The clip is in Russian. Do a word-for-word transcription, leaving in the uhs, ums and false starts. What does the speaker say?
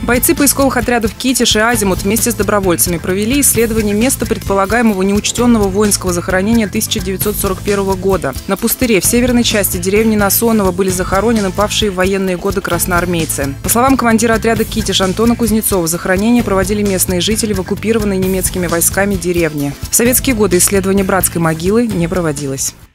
Бойцы поисковых отрядов «Китиш» и «Азимут» вместе с добровольцами провели исследование места предполагаемого неучтенного воинского захоронения тысяча девятьсот сорок первого года. На пустыре в северной части деревни Насонова были захоронены павшие в военные годы красноармейцы. По словам командира отряда «Китиш» Антона Кузнецова, захоронение проводили местные жители в оккупированной немецкими войсками деревне. В советские годы исследование братской могилы не проводилось.